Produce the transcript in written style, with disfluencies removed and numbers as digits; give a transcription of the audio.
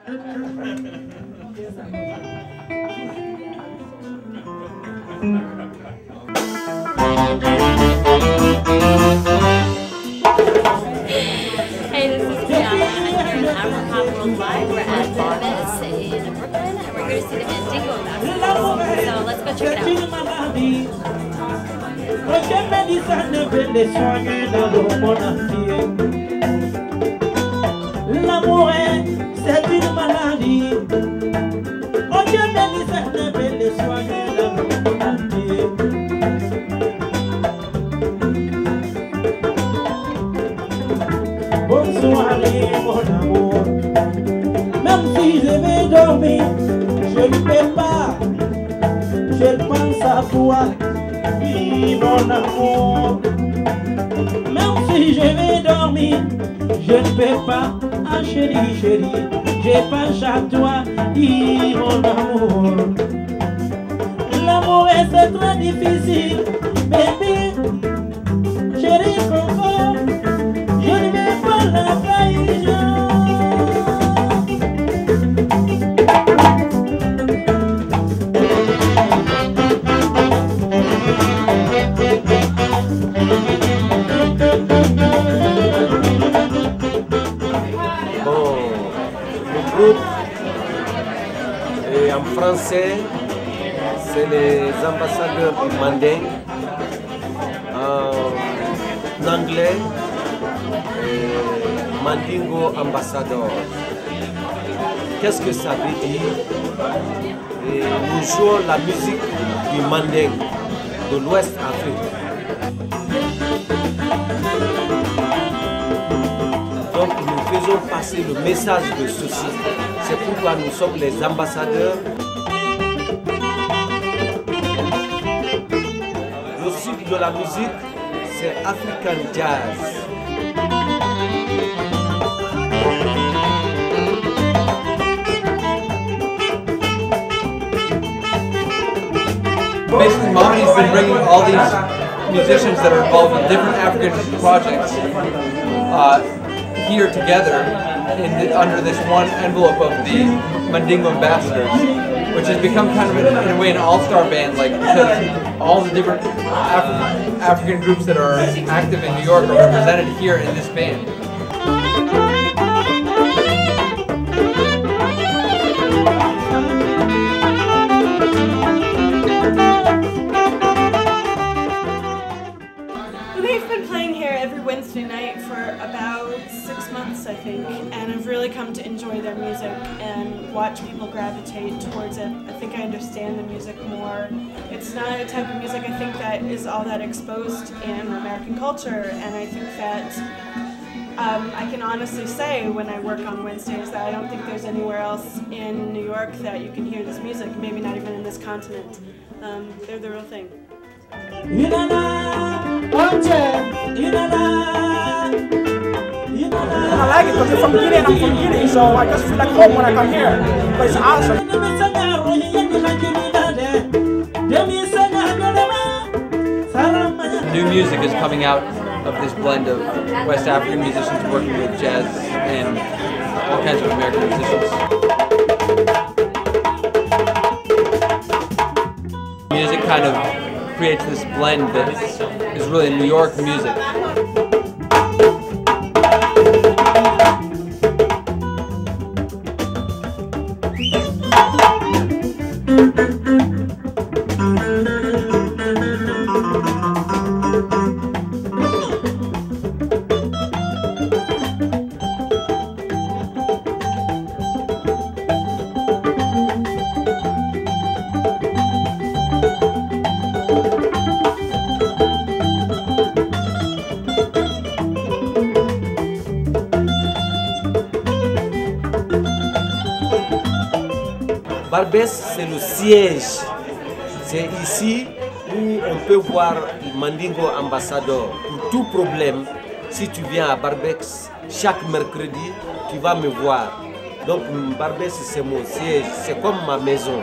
Hey, this is Guiana. I'm here in Afropop Worldwide. We're at Barbes in Brooklyn, and we're going to see the Mandingo Ambassadors. So let's go check it out. L'amour, c'est une maladie. Oh Dieu, Mélissa, belle soigner la maladie. Bonsoir, mon amour. Même si je vais dormir, je ne peux pas. Je pense à toi, oui, mon amour. Même si je vais dormir, je ne peux pas. Ah chérie, chérie, je pense à toi, oui, mon amour. L'amour est très difficile, bébé. Chérie, Coco, je ne vais pas la trahir. Et en français, c'est les ambassadeurs du Manding. En anglais, Mandingo Ambassadors. Qu'est-ce que ça veut dire? Et nous jouons la musique du Manding, de l'Ouest Afrique. Donc nous faisons passer le message de ceci. C'est pourquoi nous sommes les ambassadeurs. Le cycle de la musique, c'est African Jazz. Basically, Mamady's been bringing all these musicians that are involved in different African projects here together under this one envelope of the Mandingo Ambassadors, which has become kind of, in a way, an all-star band, like, because all the different African groups that are active in New York are represented here in this band. We've been playing here every Wednesday night for about 6 months, I think, and I've really come to enjoy their music and watch people gravitate towards it. I think I understand the music more. It's not a type of music I think that is all that exposed in American culture, and I think that I can honestly say when I work on Wednesdays that I don't think there's anywhere else in New York that you can hear this music, maybe not even in this continent. They're the real thing. I like it because I'm from Guinea and I'm from Guinea, so I just feel like home when I come here. But it's awesome. New music is coming out of this blend of West African musicians working with jazz and all kinds of American musicians. Music kind of creates this blend that is really New York music. Barbes, c'est le siège. C'est ici où on peut voir le Mandingo Ambassador. Pour tout problème, si tu viens à Barbes, chaque mercredi, tu vas me voir. Donc Barbes, c'est mon siège, c'est comme ma maison.